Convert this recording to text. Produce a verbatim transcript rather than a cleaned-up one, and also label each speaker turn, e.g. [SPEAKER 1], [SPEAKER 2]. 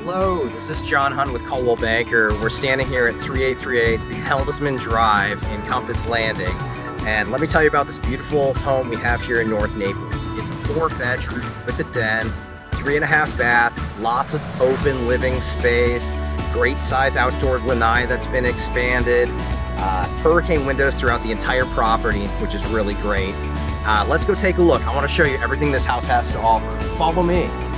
[SPEAKER 1] Hello, this is John Hunt with Coldwell Banker. We're standing here at thirty-eight thirty-eight Helmsman Drive in Compass Landing. And let me tell you about this beautiful home we have here in North Naples. It's a four bedroom with a den, three and a half bath, lots of open living space, great size outdoor lanai that's been expanded, uh, hurricane windows throughout the entire property, which is really great. Uh, let's go take a look. I want to show you everything this house has to offer. Follow me.